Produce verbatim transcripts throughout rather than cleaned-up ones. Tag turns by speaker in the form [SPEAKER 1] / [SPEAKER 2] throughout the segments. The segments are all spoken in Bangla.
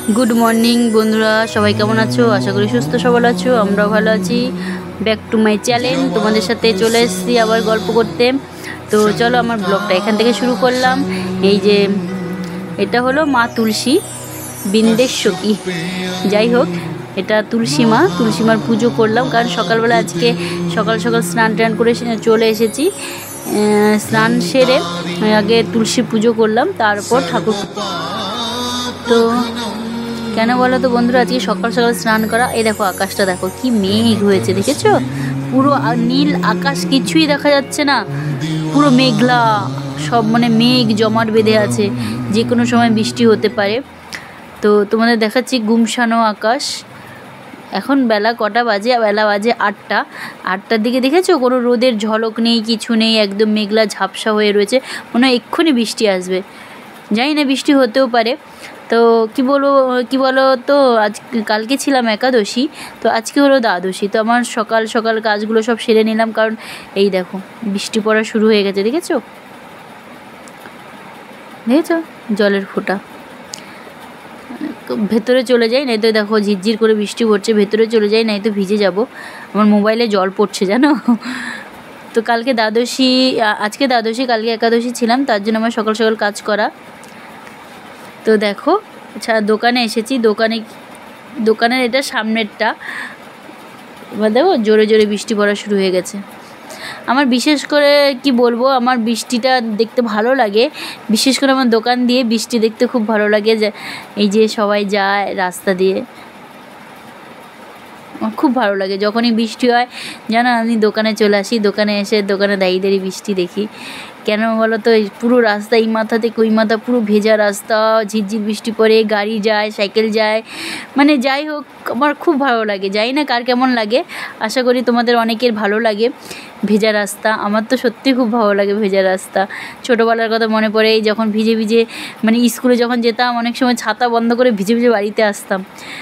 [SPEAKER 1] गुड मर्निंग बंधुरा सबाई केमन आछो आशा करी सुस्थ सबल आछो आमराओ भालो आछि। बैक टू माई चैनल तुम्हारे साथे चले एसेछि आबार गल्प करते। तो चलो आमार ब्लगटा एखान थेके शुरू करलाम। एई जे एटा हलो मा तुलसी बिंदेश्वकी, যাই হোক এটা তুলসী মা তুলসী মার পুজো করলাম কারণ সকালবেলা আজকে সকাল সকাল স্নান টান করে চলে এসেছি। স্নান সেরে আগে তুলসী পুজো করলাম তারপর ঠাকুর। তো কেন বলো তো বন্ধুরা, আজকে সকাল সকাল স্নান করা। এই দেখো আকাশটা দেখো কি মেঘ হয়েছে, দেখেছো? পুরো নীল আকাশ, কিছুই দেখা যাচ্ছে না, পুরো মেঘলা সব, মানে মেঘ জমাট বেঁধে আছে, যে কোনো সময় বৃষ্টি হতে পারে। তো তোমাদের দেখাচ্ছি গুমসানো আকাশ। এখন বেলা কটা বাজে? বেলা বাজে আটটা। আটটার দিকে দেখেছো কোনো রোদের ঝলক নেই, কিছু নেই, একদম মেঘলা ঝাপসা হয়ে রয়েছে, মনে হয় এক্ষুনি বৃষ্টি আসবে। জানি না, বৃষ্টি হতেও পারে। তো কি বলবো কি বলো তো, আজ কালকে ছিলাম একাদশী, তো আজকে হলো দ্বাদশী। তো আমার সকাল সকাল কাজগুলো সব সেরে নিলাম, কারণ এই দেখো বৃষ্টি পড়া শুরু হয়ে গেছে। দেখেছো দেখেছো জলের ফোঁটা। ভেতরে চলে যাই, নাই তো দেখো ঝিরঝির করে বৃষ্টি পড়ছে, ভেতরে চলে যাই নাই তো ভিজে যাব। আমার মোবাইলে জল পড়ছে জানো। তো কালকে দ্বাদশী, আজকে দ্বাদশী, কালকে একাদশী ছিলাম, তার জন্য আমার সকাল সকাল কাজ করা। তো দেখো আচ্ছা দোকানে এসেছি, দোকানে দোকানের এটা সামনেরটা, এবার দেখো জোরে জোরে বৃষ্টি পড়া শুরু হয়ে গেছে। আমার বিশেষ করে কি বলবো, আমার বৃষ্টিটা দেখতে ভালো লাগে, বিশেষ করে আমার দোকান দিয়ে বৃষ্টি দেখতে খুব ভালো লাগে। যে এই যে সবাই যায় রাস্তা দিয়ে, আমার খুব ভালো লাগে যখনই বৃষ্টি হয় জানো, আমি দোকানে চলে আসি, দোকানে এসে দোকানে দাঁড়িয়ে দাঁড়িয়ে বৃষ্টি দেখি। কেন বলো তো, পুরো রাস্তা এই মাথা থেকে ওই মাথা পুরো ভেজা রাস্তা, ঝিরঝির বৃষ্টি পড়ে, গাড়ি যায়, সাইকেল যায়, মানে যাই হোক আমার খুব ভালো লাগে। জানি না কার কেমন লাগে, আশা করি তোমাদের অনেকের ভালো লাগে ভেজা রাস্তা। আমার তো সত্যি খুব ভালো লাগে ভেজা রাস্তা। ছোটোবেলার কথা মনে পড়ে, যখন ভিজে ভিজে মানে স্কুলে যখন যেতাম, অনেক সময় ছাতা বন্ধ করে ভিজে ভিজে বাড়িতে আসতাম,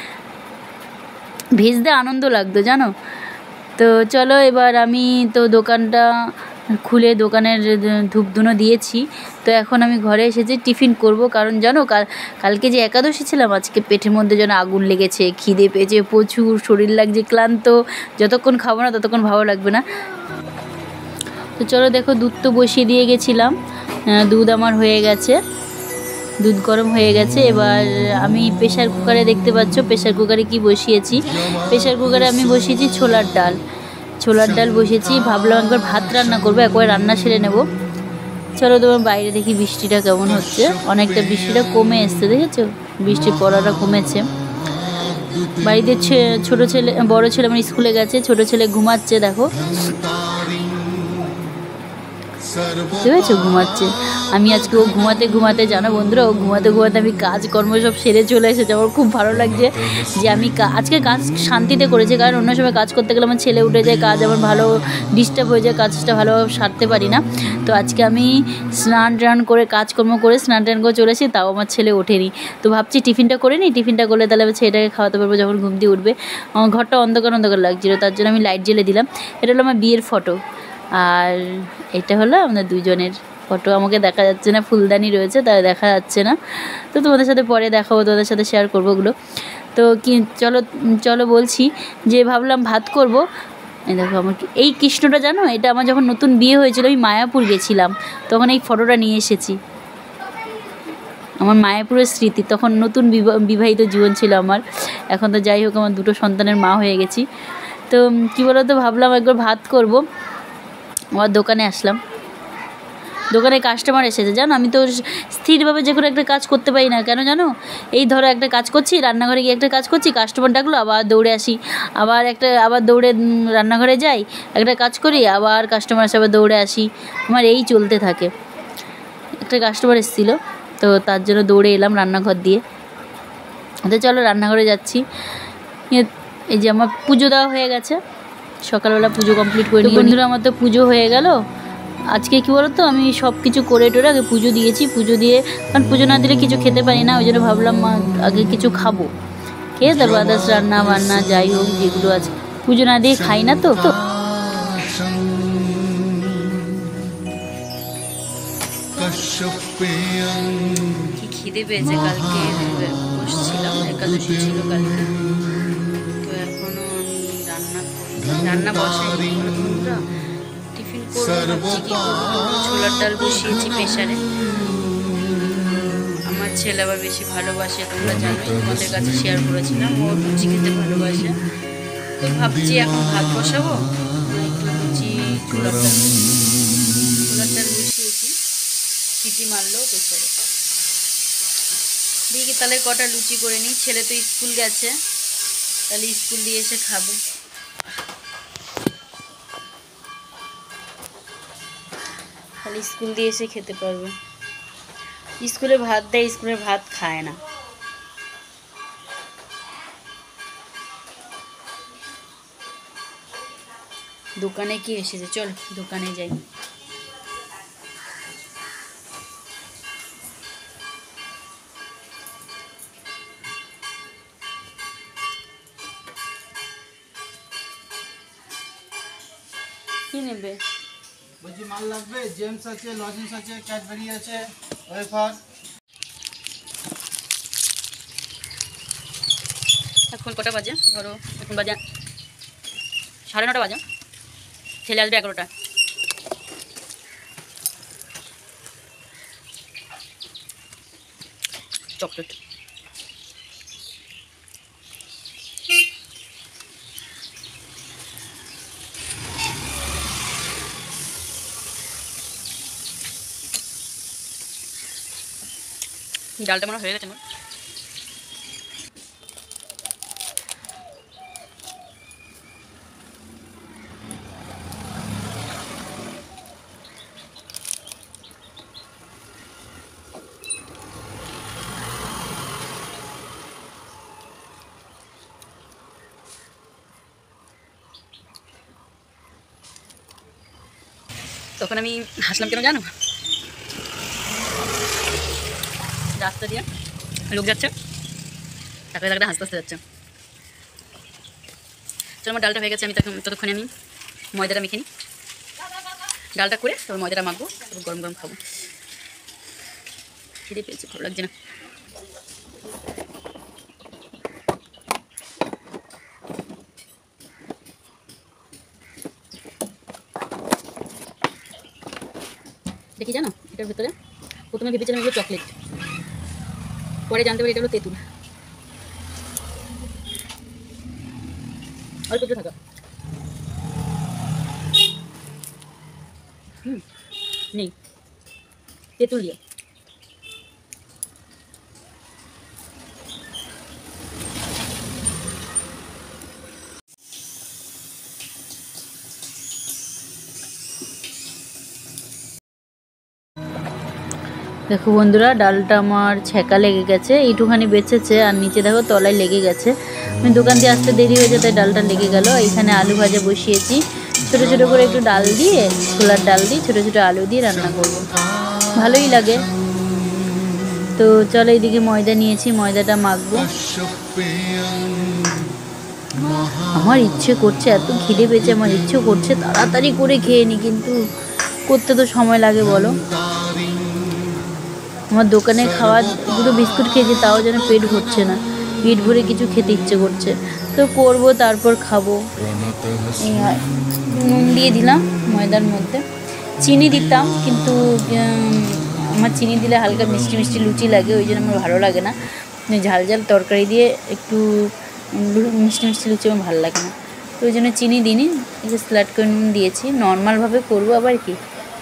[SPEAKER 1] ভিজতে আনন্দ লাগতো জানো। তো চলো এবার আমি তো দোকানটা খুলে দোকানের ধূপধুনো দিয়েছি, তো এখন আমি ঘরে এসেছি টিফিন করব। কারণ জানো কাল কালকে যে একাদশী ছিলাম, আজকে পেটের মধ্যে যেন আগুন লেগেছে, খিদে পেয়েছে প্রচুর, শরীর লাগছে ক্লান্ত, যতক্ষণ খাবো না ততক্ষণ ভালো লাগবে না। তো চলো দেখো দুধ তো বসিয়ে দিয়ে গেছিলাম, দুধ আমার হয়ে গেছে, দুধ গরম হয়ে গেছে। এবার আমি প্রেশার কুকারে, দেখতে পাচ্ছ প্রেশার কুকারে কি বসিয়েছি, প্রেশার কুকারে আমি বসিয়েছি ছোলার ডাল, ছোলার ডাল বসিয়েছি। ভাবলাম একবার ভাত রান্না করবো, একবার রান্না সেরে নেব। চলো তোমার বাইরে দেখি বৃষ্টিটা কেমন হচ্ছে, অনেকটা বৃষ্টিটা কমে এসছে, দেখেছো বৃষ্টি পড়াটা কমেছে। বাড়িতে ছোটো ছেলে বড় ছেলে আমার স্কুলে গেছে, ছোটো ছেলে ঘুমাচ্ছে, দেখো বুঝেছো ঘুমাচ্ছে। আমি আজকে ও ঘুমাতে ঘুমাতে জানো বন্ধুরা, ও ঘুমাতে ঘুমাতে আমি কাজকর্ম সব সেরে চলে এসেছে। আমার খুব ভালো লাগছে যে আমি আজকে কাজ শান্তিতে করেছি, কারণ অন্য সময় কাজ করতে গেলে আমার ছেলে উঠে যায়, কাজ আমার ভালো ডিস্টার্ব হয়ে যায়, কাজটা ভালোভাবে সারতে পারি না। তো আজকে আমি স্নান টান করে কাজকর্ম করে স্নান টান করে চলেছি, তাও আমার ছেলে ওঠেনি। তো ভাবছি টিফিনটা করে নিই, টিফিনটা করলে তাহলে আমি ছেলেটাকে খাওয়াতে পারবো যখন ঘুম দিয়ে উঠবে। আমার ঘরটা অন্ধকার অন্ধকার লাগছিলো, তার জন্য আমি লাইট জ্বেলে দিলাম। এটা হলো আমার বিয়ের ফটো, আর এটা হলো আমাদের দুজনের ফটো। আমাকে দেখা যাচ্ছে না, ফুলদানি রয়েছে তাই দেখা যাচ্ছে না, তো তোমাদের সাথে পরে দেখাবো, তোমাদের সাথে শেয়ার করবো ওগুলো। তো কি চলো চলো বলছি যে ভাবলাম ভাত করব। এই দেখো আমার এই কৃষ্ণটা জানো, এটা আমার যখন নতুন বিয়ে হয়েছিল আমি মায়াপুর গেছিলাম, তখন এই ফটোটা নিয়ে এসেছি। আমার মায়াপুরের স্মৃতি, তখন নতুন বিবাহিত জীবন ছিল আমার। এখন তো যাই হোক আমার দুটো সন্তানের মা হয়ে গেছি। তো কী বলো তো, ভাবলাম একবার ভাত করব। আমার দোকানে আসলাম, দোকানে কাস্টমার এসেছে জানো। আমি তো স্থিরভাবে যে কোনো একটা কাজ করতে পারি না, কেন জানো, এই ধরো একটা কাজ করছি, রান্নাঘরে গিয়ে একটা কাজ করছি, কাস্টমার ডাকলো, আবার দৌড়ে আসি, আবার একটা আবার দৌড়ে রান্নাঘরে যাই, একটা কাজ করি, আবার কাস্টমার এসে আবার দৌড়ে আসি, আমার এই চলতে থাকে। একটা কাস্টমার এসেছিলো, তো তার জন্য দৌড়ে এলাম রান্নাঘর দিয়ে। তো চলো রান্নাঘরে যাচ্ছি। এই যে আমার পুজো দেওয়া হয়ে গেছে, সকালবেলা পুজো কমপ্লিট করে নিই। বন্ধুরা আমার তো পুজো হয়ে গেল আজকে। কী বলো তো, আমি সব কিছু করে টোরে আগে পুজো দিয়েছি, পুজো দিয়ে, কারণ পুজো না দিলে কিছু খেতে পারি না, ওই জন্য ভাবলাম আগে কিছু খাবো, খেয়ে তারপর আদার্স রান্না বান্না যাই হোক যেগুলো আছে, পুজো না দিয়ে খাই না। তো কি খিদে পেয়েছে, কালকে বসছিলাম একাদশী ছিল কালকে। তো এখনো আমি রান্না করি, রান্না বসাইনি বন্ধুরা, টিফিন করবো ভাবছি কি করবো। ছোলার ডাল বসিয়েছি প্রেশারে। আমার ছেলে আবার বেশি ভালোবাসে, তোমরা জানোই, তোমাদের কাছে শেয়ার করেছিলাম, ও লুচি খেতে ভালোবাসে। তো ভাবছি এখন ভাত বসাবো, একটু লুচি ছোলার ডাল ছোলার ডাল বসিয়েছি, সিটি মারলো প্রেশারে। দেখি তাহলে কটা লুচি করে নিই, ছেলে তো স্কুল গেছে, তাহলে স্কুল দিয়ে এসে খাবো। তাহলে স্কুল দিয়ে এসে খেতে পারবে। স্কুলে ভাত দেয়, স্কুলের ভাত খায় না। দোকানে কি এসেছে, চল দোকানে যাই। কি নেবে?
[SPEAKER 2] বলছি মাল লাগবে, জেমস আছে, লজেন্স আছে, ক্যাডবেরি আছে, ওয়েফার।
[SPEAKER 1] এখন কটা বাজে ধরো, এখন বাজে সাড়ে নটা বাজে, ছেলে আসবে এগারোটা। চকলেট ডালটা মনে হয়ে গেছে আমার। তখন আমি হাসলাম কেন জানো? রাস্তা দিয়ে লোক যাচ্ছে, তাকে তাকে হাসতে হাসতে যাচ্ছে। চলো আমার ডালটা হয়ে গেছে, আমি তখন ততক্ষণে আমি ময়দাটা মেখে নিই। ডালটা করে তারপর ময়দাটা মাখবো, তারপর গরম গরম খাবো। খিদে পেয়েছে, ভালো লাগছে না। দেখি জানো এটার ভিতরে প্রথমে ভেবেছিলাম এগুলো চকলেট, পরে জানতে পারি এটা হলো তেঁতুল। অল্প একটু থাকা, হুম নেই, তেঁতুল দিয়ে। দেখো বন্ধুরা, ডালটা আমার ছ্যাঁকা লেগে গেছে, এইটুখানি বেঁচেছে, আর নিচে দেখো তলায় লেগে গেছে। আমি দোকান দিয়ে আসতে দেরি হয়ে যেতে ডালটা লেগে গেল। এখানে আলু ভাজা বসিয়েছি, ছোটো ছোটো করে একটু ডাল দিয়ে, ছোলার ডাল দিয়ে ছোটো ছোটো আলু দিয়ে রান্না করব, ভালোই লাগে। তো চলো এইদিকে ময়দা নিয়েছি, ময়দাটা মাখবো। আমার ইচ্ছে করছে, এত খিদে পেয়েছে, আমার ইচ্ছে করছে তাড়াতাড়ি করে খেয়ে নি, কিন্তু করতে তো সময় লাগে বলো। আমার দোকানে খাওয়া দুটো বিস্কুট খেয়েছি, তাও যেন পেট ভরছে না, পেট ভরে কিছু খেতে ইচ্ছে করছে। তো করব, তারপর খাবো। এই নুন দিয়ে দিলাম ময়দার মধ্যে, চিনি দিতাম কিন্তু আমার চিনি দিলে হালকা মিষ্টি মিষ্টি লুচি লাগে, ওই জন্য আমার ভালো লাগে না। ঝাল ঝাল তরকারি দিয়ে একটু মিষ্টি মিষ্টি লুচি আমার ভালো লাগে না, তো ওই জন্য চিনি দিইনি, একটু স্লাইড করে নুন দিয়েছি। নর্মালভাবে করবো আবার কি।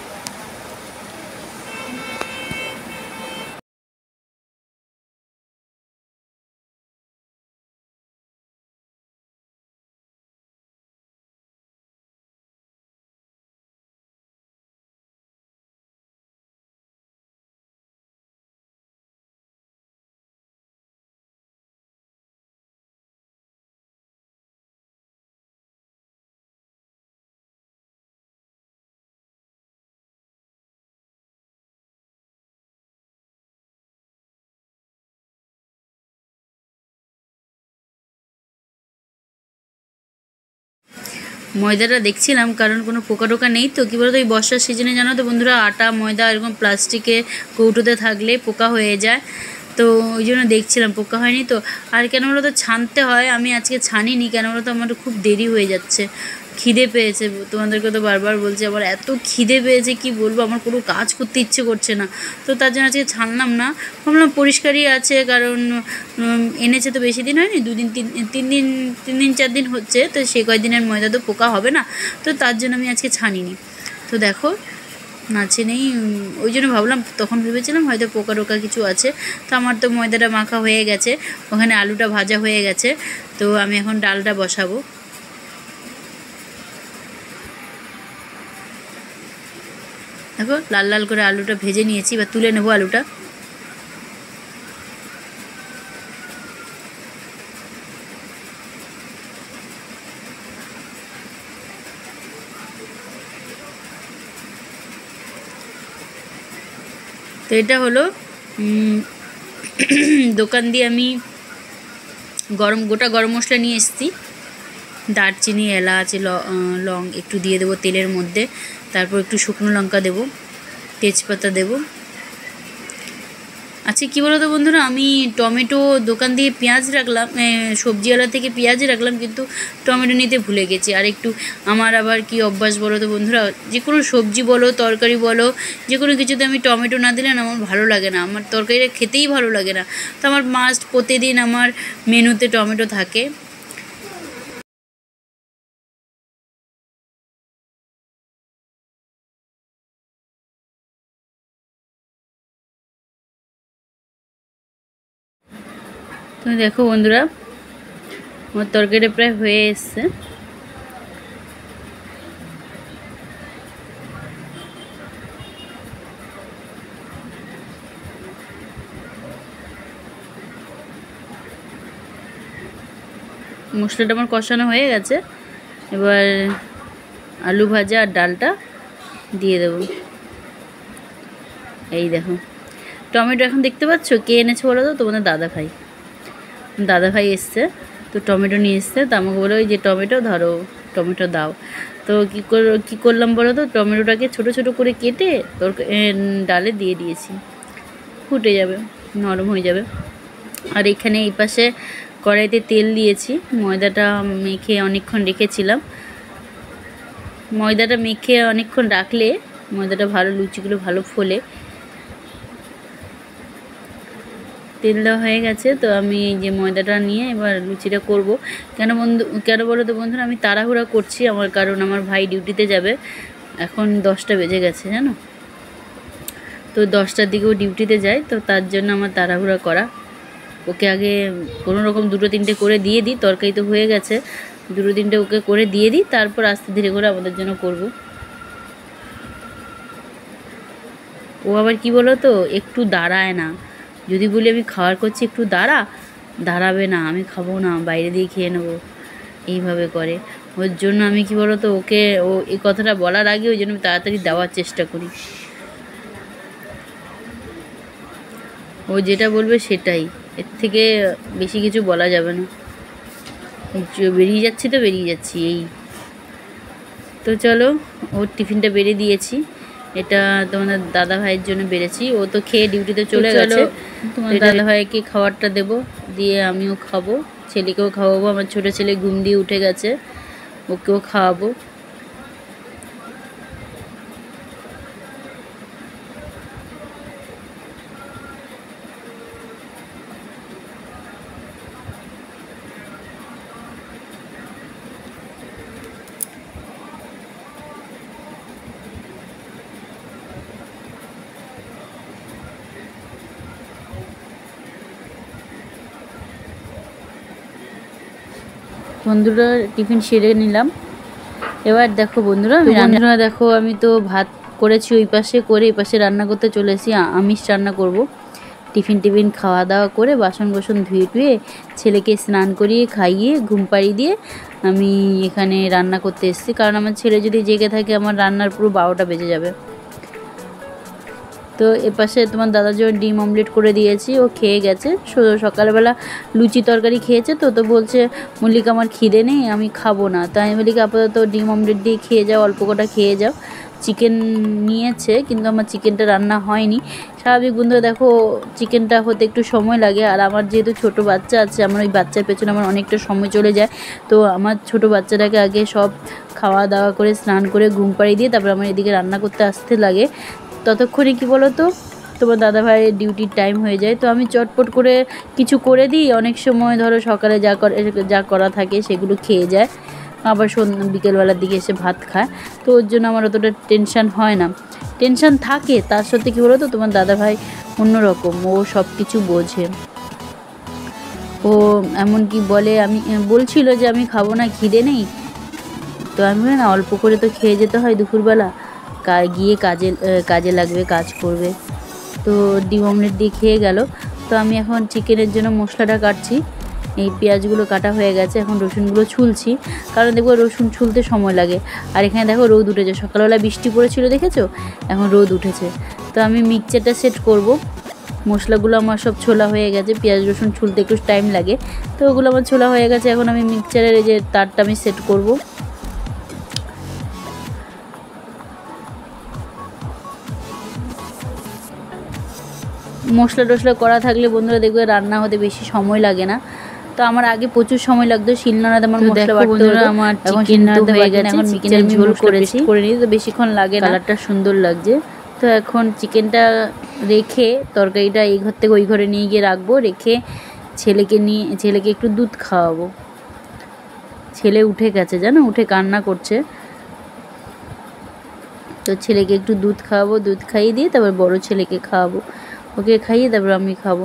[SPEAKER 1] ময়দাটা দেখছিলাম, কারণ কোনো পোকা টোকা নেই তো। কী বলতো, এই বর্ষার সিজনে জানো তো বন্ধুরা, আটা ময়দা এরকম প্লাস্টিকে কৌটোতে থাকলে পোকা হয়ে যায়। তো তো ওই জন্য দেখছিলাম পোকা হয়নি তো। আর কেন বলো তো ছানতে হয়, আমি আজকে ছানিনি কেন বলো তো, আমার খুব দেরি হয়ে যাচ্ছে, খিদে পেয়েছে। তোমাদেরকে তো বারবার বলছি আমার এত খিদে পেয়েছে কি বলবো, আমার কোনো কাজ করতে ইচ্ছে করছে না। তো তার জন্য আজকে ছানলাম না, ভাবলাম পরিষ্কারই আছে, কারণ এনেছে তো বেশি দিন হয়নি, দুদিন তিন তিন দিন তিন দিন চার দিন হচ্ছে, তো সে কয়েকদিনের ময়দা তো পোকা হবে না, তো তার জন্য আমি আজকে ছানিনি। তো দেখো নাচে নেই, ওই জন্য ভাবলাম, তখন ভেবেছিলাম হয়তো পোকা টোকা কিছু আছে। তো আমার তো ময়দাটা মাখা হয়ে গেছে, ওখানে আলুটা ভাজা হয়ে গেছে, তো আমি এখন ডালটা বসাবো। দেখো লাল লাল করে আলুটা ভেজে নিয়েছি, এবার তুলে নেবো আলুটা। তো এটা হলো দোকান দিয়ে আমি গরম গোটা গরম মশলা নিয়ে এসেছি, দারচিনি, এলাচ, লং একটু দিয়ে দেবো তেলের মধ্যে, তারপর একটু শুকনো লঙ্কা দেবো, তেজপাতা দেবো। আচ্ছা কী বলো তো বন্ধুরা, আমি টমেটো দোকান দিয়ে পেঁয়াজ রাখলাম, সবজিওয়ালা থেকে পেঁয়াজ রাখলাম, কিন্তু টমেটো নিতে ভুলে গেছি। আর একটু আমার আবার কি অভ্যাস বলো তো বন্ধুরা, যে কোনো সবজি বলো তরকারি বলো যে কোনো কিছুতে আমি টমেটো না দিলে না আমার ভালো লাগে না, আমার তরকারিটা খেতেই ভালো লাগে না। তো আমার মাস্ট প্রতিদিন আমার মেনুতে টমেটো থাকে। তুমি দেখো বন্ধুরা আমার তরকারিটা প্রায় হয়ে এসছে। মশলাটা আমার কষানো হয়ে গেছে, এবার আলু ভাজা আর ডালটা দিয়ে দেবো। এই দেখো টমেটো এখন দেখতে পাচ্ছ, কে এনেছে বলো তো, তোমাদের দাদা ভাই দাদা ভাই এসছে, তো টমেটো নিয়ে এসছে, তো আমাকে বলো ওই যে টমেটো ধরো, টমেটো দাও। তো কী কর কী করলাম বলো তো, টমেটোটাকে ছোটো ছোটো করে কেটে তোর ডালে দিয়ে দিয়েছি, ফুটে যাবে, নরম হয়ে যাবে। আর এখানে এই পাশে কড়াইতে তেল দিয়েছি, ময়দাটা মেখে অনেকক্ষণ রেখেছিলাম, ময়দাটা মেখে অনেকক্ষণ রাখলে ময়দাটা ভালো, লুচিগুলো ভালো ফোলে। তেল দেওয়া হয়ে গেছে, তো আমি এই যে ময়দাটা নিয়ে এবার লুচিটা করব। কেন বন্ধু কেন বলো তো বন্ধুরা, আমি তাড়াহুড়া করছি আমার, কারণ আমার ভাই ডিউটিতে যাবে, এখন দশটা বেজে গেছে জানো, তো দশটার দিকেও ডিউটিতে যায়, তো তার জন্য আমার তাড়াহুড়া করা। ওকে আগে কোনো রকম দুটো তিনটে করে দিয়ে দিই, তরকারি তো হয়ে গেছে, দুটো তিনটে ওকে করে দিয়ে দিই, তারপর আস্তে ধীরে করে আমাদের জন্য করব। ও আবার কি বলো তো, একটু দাঁড়ায় না, যদি বলি আমি খাওয়ার করছি একটু দাঁড়া, দাঁড়াবে না, আমি খাবো না, বাইরে দিয়ে খেয়ে নেবো, এইভাবে করে। ওর জন্য আমি কি বলো তো, ওকে ও এই কথাটা বলার আগে ওই জন্য তাড়াতাড়ি দেওয়ার চেষ্টা করি, ও যেটা বলবে সেটাই, এর থেকে বেশি কিছু বলা যাবে না। বেরিয়ে যাচ্ছি তো বেরিয়ে যাচ্ছি এই। তো চলো ওর টিফিনটা বেড়ে দিয়েছি, এটা তোমাদের দাদা ভাইয়ের জন্য বেড়েছি, ও তো খেয়ে ডিউটিতে চলে গেছে, তোমার দাদা ভাইকে খাবারটা দেবো, দিয়ে আমিও খাবো, ছেলেকেও খাওয়াবো, আমার ছোটো ছেলে ঘুম দিয়ে উঠে গেছে, ওকেও খাওয়াবো। বন্ধুরা টিফিন সেরে নিলাম, এবার দেখো বন্ধুরা আমি রান্না দেখো, আমি তো ভাত করেছি ওই পাশে, করে এই পাশে রান্না করতে চলে এসেছি, আমিষ রান্না করব। টিফিন টিফিন খাওয়া দাওয়া করে বাসন কোসন ধুয়ে টুয়ে ছেলেকে স্নান করিয়ে খাইয়ে ঘুম পাড়িয়ে দিয়ে আমি এখানে রান্না করতে এসেছি, কারণ আমার ছেলে যদি জেগে থাকে আমার রান্নার পুরো বারোটা বেজে যাবে। তো এপাশে তোমার দাদার জন্য ডিম অমলেট করে দিয়েছি, ও খেয়ে গেছে, সকালবেলা লুচি তরকারি খেয়েছে, তো তো বলছে মল্লিকা আমার খিদে নেই, আমি খাবো না, তাই আমি বলি আপাতত ডিম অমলেট দিয়ে খেয়ে যাও, অল্প কটা খেয়ে যাও। চিকেন নিয়েছে, কিন্তু আমার চিকেনটা রান্না হয়নি। স্বাভাবিক বন্ধুরা দেখো চিকেনটা হতে একটু সময় লাগে, আর আমার যেহেতু ছোট বাচ্চা আছে, আমার ওই বাচ্চার পেছনে আমার অনেকটা সময় চলে যায়। তো আমার ছোট বাচ্চাটাকে আগে সব খাওয়া দাওয়া করে স্নান করে ঘুম পাড়িয়ে দিয়ে তারপর আমার এদিকে রান্না করতে আসতে লাগে। ততক্ষণে কি বলো তো তোমার দাদাভাইয়ের ডিউটির টাইম হয়ে যায়। তো আমি চটপট করে কিছু করে দিই। অনেক সময় ধরো সকালে যা করে যা করা থাকে সেগুলো খেয়ে যায়, আবার সন্ধ্যা বিকেলবেলার দিকে এসে ভাত খায়। তো ওর জন্য আমার অতটা টেনশান হয় না। টেনশান থাকে, তার সাথে কী বলো তো তোমার দাদাভাই অন্যরকম, ও সব কিছু বোঝে। ও এমনকি বলে, আমি বলছিল যে আমি খাবো না, খিদে নেই। তো আমি বলি না, অল্প করে তো খেয়ে যেতে হয় দুপুরবেলা, গিয়ে কাজে কাজে লাগবে, কাজ করবে। তো ডিম অমলেট দিয়ে খেয়ে গেল। তো আমি এখন চিকেনের জন্য মশলাটা কাটছি। এই পেঁয়াজগুলো কাটা হয়ে গেছে, এখন রসুনগুলো ছুলছি, কারণ দেখবো রসুন ছুলতে সময় লাগে। আর এখানে দেখো রোদ উঠেছে, সকালবেলা বৃষ্টি পড়েছিল দেখেছো, এখন রোদ উঠেছে। তো আমি মিক্সচারটা সেট করব। মশলাগুলো আমার সব ছোলা হয়ে গেছে, পেঁয়াজ রসুন ছুলতে একটু টাইম লাগে, তো ওগুলো আমার ছোলা হয়ে গেছে। এখন আমি মিক্সচারের এই যে তারটা আমি সেট করব। মশলা টশলা করা থাকলে বন্ধুরা দেখবে রান্না হতে বেশি সময় লাগে না। তো আমার আগে প্রচুর সময় লাগতো শিলনোড়াতে আমার মশলা বাটতে হতো। আমার চিকেন হয়ে গেছে, এখন চিকেনের ঝোল করেছি করে নিই, তো বেশিক্ষণ লাগে না, কালারটা সুন্দর লাগছে। তো এখন চিকেনটা রেখে তরকারিটা এই ঘর থেকে ওই ঘরে নিয়ে গিয়ে রাখবো, রেখে ছেলেকে নিয়ে ছেলেকে একটু দুধ খাওয়াবো। ছেলে উঠে গেছে জানো, উঠে কান্না করছে। তো ছেলেকে একটু দুধ খাওয়াবো, দুধ খাইয়ে দিয়ে তারপর বড় ছেলেকে খাওয়াবো, ওকে খাইয়ে তারপর আমি খাবো।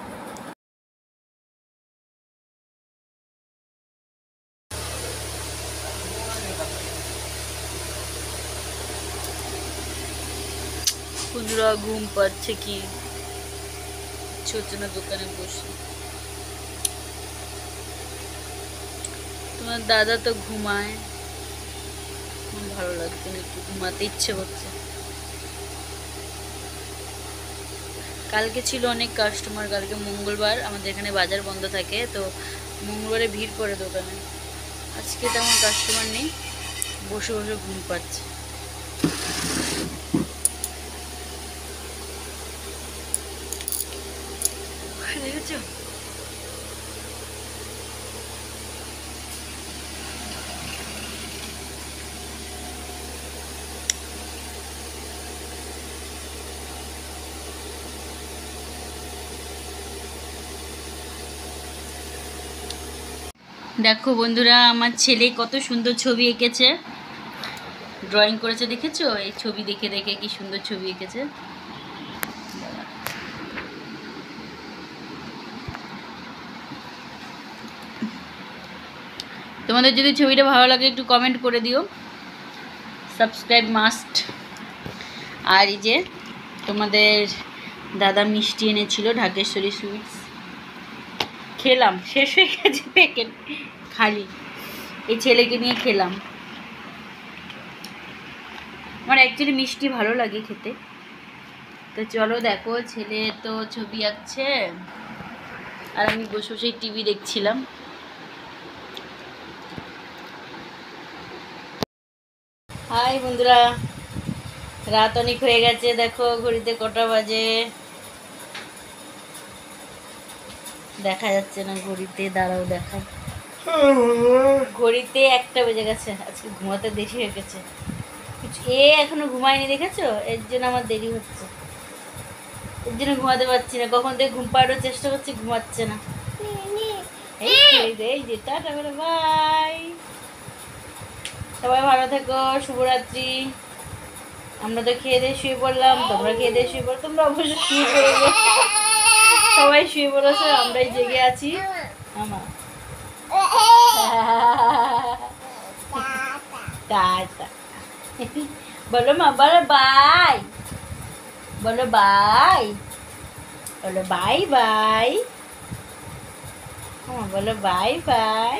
[SPEAKER 1] বন্ধুরা ঘুম পাচ্ছে কি হচ্ছে না, দোকানে বসে। তোমার দাদা তো ঘুমায়, ভালো লাগছে না, একটু ঘুমাতে ইচ্ছে করছে। কালকে ছিল অনেক কাস্টমার, কালকে মঙ্গলবার আমাদের এখানে বাজার বন্ধ থাকে, তো মঙ্গলবারে ভিড় পড়ে দোকানে। আজকে তেমন কাস্টমার নেই, বসে বসে ঘুম পাচ্ছে। দেখেছো দেখো বন্ধুরা, আমার ছেলে কত সুন্দর ছবি এঁকেছে, ড্রয়িং করেছে দেখেছো? এই ছবি দেখে দেখে কি সুন্দর ছবি এঁকেছে। তোমাদের যদি ছবিটা ভালো লাগে একটু কমেন্ট করে দিও, সাবস্ক্রাইব মাস্ট। আর এই যে তোমাদের দাদা মিষ্টি এনেছিল ঢাকেশ্বরী সুইটস, খেলাম, শেষ হয়ে গেছে প্যাকেট খালি, এই ছেলেকে নিয়ে খেলাম। আমার অ্যাকচুয়ালি মিষ্টি ভালো লাগে খেতে। তো চলো দেখো, ছেলে তো ছবি আঁকছে আর আমি বসে বসে টিভি দেখছিলাম। হাই বন্ধুরা, রাত অনেক হয়ে গেছে, দেখো ঘড়িতে কটা বাজে দেখা যাচ্ছে না ঘড়িতে, দাঁড়াও দেখাই, ঘড়িতে একটা বেজে গেছে। আজকে ঘুমাতে দেরি হয়ে গেছে, এ এখনো ঘুমায়নি দেখেছো, এর জন্য আমার দেরি হচ্ছে, এর জন্য ঘুমাতে পারছি না। কখন থেকে ঘুম পাড়ানোর চেষ্টা করছি, ঘুমাচ্ছে না। এই যে টাটা বলে বাই, সবাই ভালো থেকো, শুভরাত্রি। আমরা তো খেয়ে দিয়ে শুয়ে পড়লাম, তোমরা খেয়ে দিয়ে শুয়ে পড়ো, তোমরা অবশ্যই শুয়ে পড়বে, সবাই শুয়ে পড়েছে, আমরাই জেগে আছি। আমার টাটা বলো মা, বলো বাই, বলো বাই, বলো বাই বাই, বলো বাই বাই।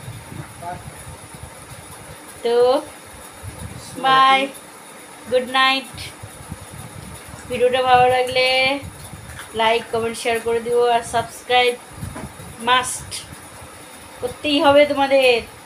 [SPEAKER 1] তো বাই, গুড নাইট। ভিডিওটা ভালো লাগলে লাইক কমেন্ট শেয়ার করে দিও, আর সাবস্ক্রাইব মাস্ট করতেই হবে তোমাদের।